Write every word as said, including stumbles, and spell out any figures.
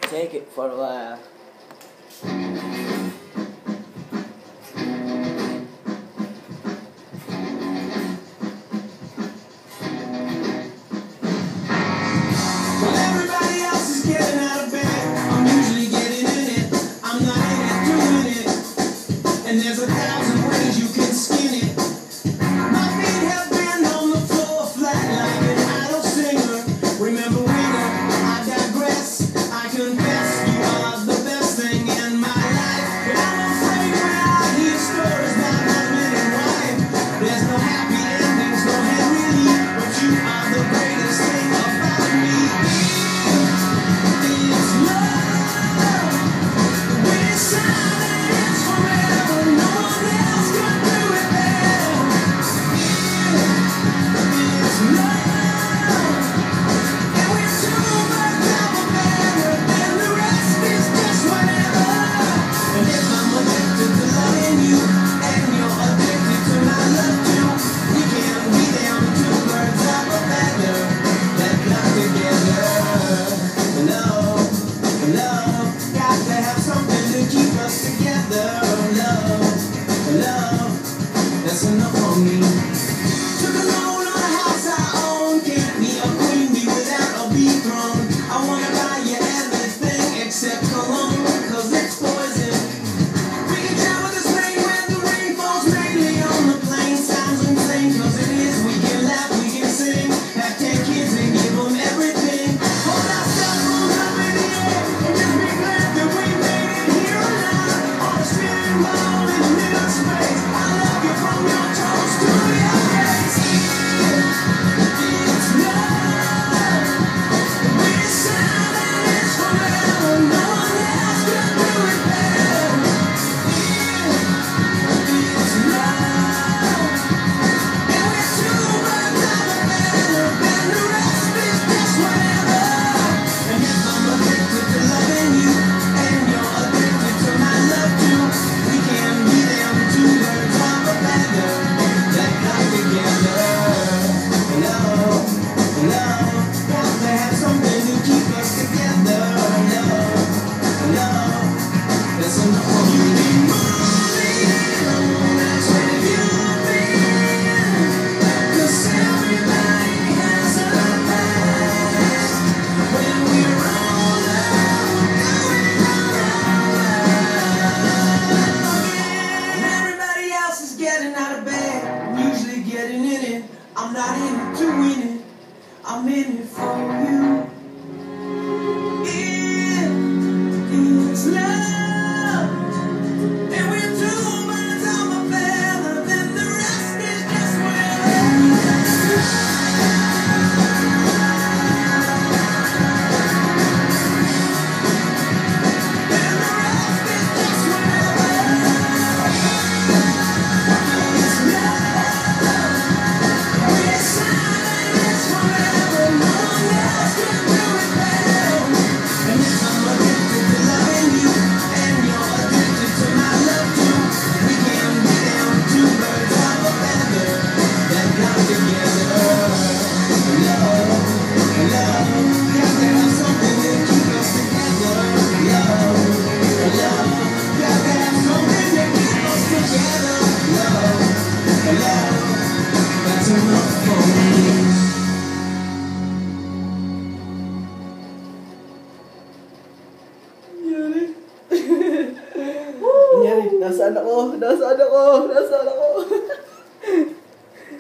take it for a laugh. Well, everybody else is getting out of bed. I'm usually getting in it. I'm not in it, doing it. And there's a thousand ways you can skin it. My feet have been on the floor flat like an idle singer. Remember winter, I digress. I confess you are the best thing in my life. But I'm afraid when I hear stories about husband and wife, there's no happy endings, no hand relief. But you are the greatest thing about me. It's love. When it's silent, it's forever. No one else can do it better. It's love. And we're two birds of a feather, and the rest is just whatever. And if I'm addicted to loving you, and you're addicted to my love too, we can be them two birds of a feather that come together. Love, love, got to have something to keep us together. Love, love, that's enough for me. Took a loan on a house I own. Can't be a queen bee without a bee throne. I wanna buy you everything except cologne, cause it's poison. We can travel this plane where the rain falls mainly on the plain. Sounds insane, cause it is. We can laugh, we can sing. Have ten kids and give them everything. Hold our cell phones up in the air and just be glad that we made it here alive. On a spinning ball in middle space. I love you from your toes to your face. It's love. When it's silent, it's forever. No one else can do it better. It's love. And we're two birds of a feather, and the rest is just whatever. And if I'm addicted to loving you, and you're addicted to my love too, we can be them two birds of a feather that come together. Love, love, got to have something to keep us together. Love, love, that's enough for you. Keep moving, that's where you've been. 'Cause everybody has a past. When we're older, going and everybody else is getting out of bed. I'm usually getting in it. I'm not in it to win it. I'm in it for you. It is love. And we're two birds of a feather, then the rest is just whatever. Then the rest is just whatever. It's love. When it's silent, it's forever. No one else can do it better. And if I'm addicted to loving you, and you're addicted to my love too, we can be them two birds of a feather that come together. Love, love, got to have something to keep us together. Love, love, got to have something to keep us together. Love, love, that's enough for me. Nyari. Nyari, nasa anak ko, nasa anak ko, nasa anak